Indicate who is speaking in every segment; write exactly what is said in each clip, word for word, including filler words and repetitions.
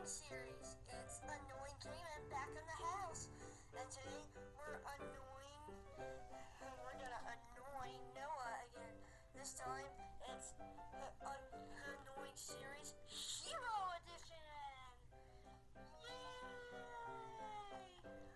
Speaker 1: annoying series. It's annoying Caemon back in the house. And today we're annoying, we're gonna annoy Noah again. This time it's an annoying series Hero Edition. Yay!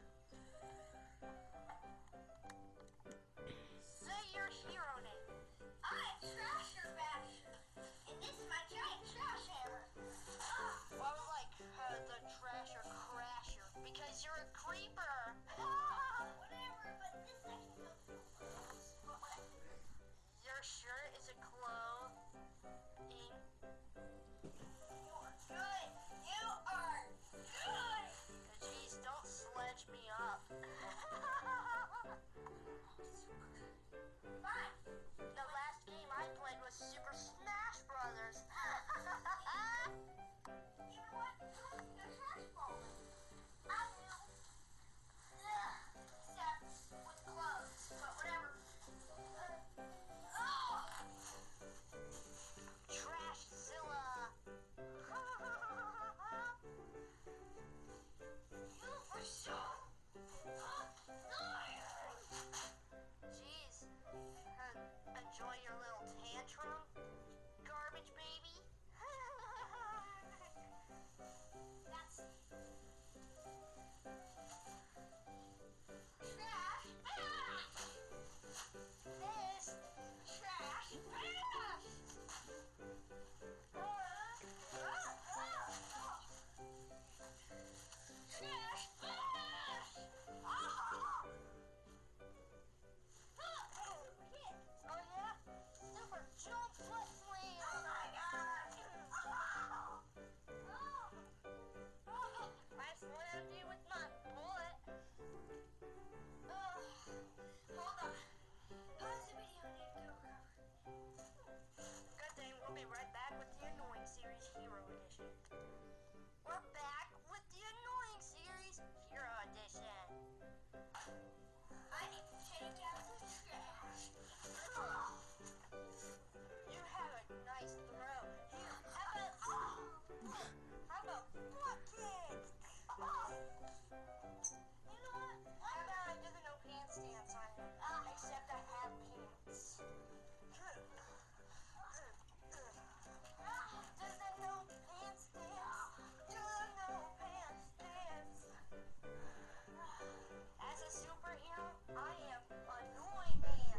Speaker 1: Say your hero name.
Speaker 2: I'm Trasher Basher, and this is my giant trash hammer.
Speaker 1: Well, I like uh, the Trasher Crasher because you're a creeper.
Speaker 2: Whatever, but this section goes for clothes.
Speaker 1: Your shirt is a clothing.
Speaker 2: You're good. You are good.
Speaker 1: Jeez, don't sledge me up.
Speaker 2: Fine.
Speaker 1: The last game I played was Super Smash Brothers.
Speaker 2: You know what? You're a trash ball. I will. Ugh. Except with clothes, but whatever. Uh, oh!
Speaker 1: Trashzilla.
Speaker 2: You are so annoying.
Speaker 1: Jeez. Uh, enjoy your little tantrum, garbage baby.
Speaker 2: That's trash. This trash. Trash.
Speaker 1: Oh yeah? Super jump flip slam.
Speaker 2: Oh my god.
Speaker 1: I slammed you with my bullet.
Speaker 2: Oh, hold on. How's the video need to go?
Speaker 1: Good thing we'll be right back with the annoying series Hero Edition. We're back with the annoying series Hero Edition.
Speaker 2: I need to take out the trash.
Speaker 1: You have a nice throw. Here, how about oh, how about butt kick? Oh. You know what? How about I do the no pants dance on you? Uh, except I have pants. Do the no pants dance. Do the no pants dance. As a superhero, I am annoying man.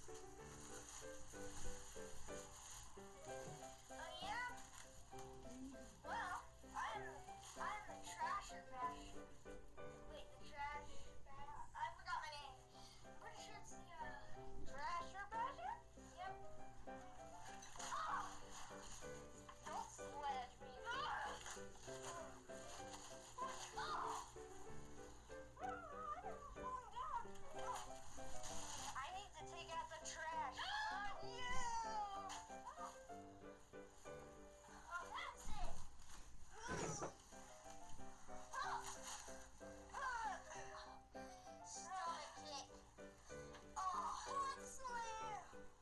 Speaker 2: Oh yeah? Well, I'm I'm the Trasher Basher. Wait, the trash bag? I forgot my name. I'm pretty sure it's the uh
Speaker 1: Trasher Basher?
Speaker 2: yep. Oh!
Speaker 1: Don't sledge me. I need to take out the trash on you.
Speaker 2: Oh, that's it.
Speaker 1: Stomach kick. Oh, foot slam.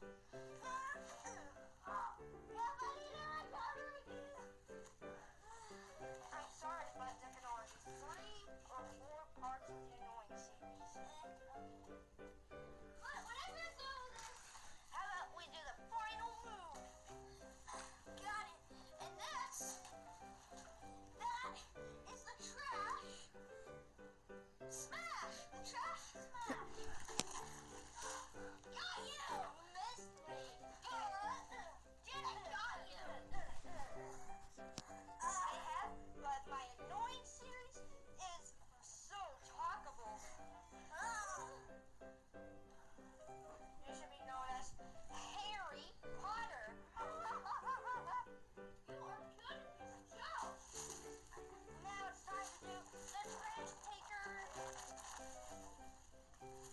Speaker 1: I'm sorry, but there can only be three or four parts of the annoying series.
Speaker 2: What? Whatever it goes.
Speaker 1: How about we do the final move?
Speaker 2: Got it. And that's that is the trash smash. The trash smash. Got you.
Speaker 1: Missed me.
Speaker 2: Did I got you?
Speaker 1: I have, but my annoying series is so talkable. You should be known as Harry Potter.
Speaker 2: You are good at this job.
Speaker 1: Now it's time to do the trash taker.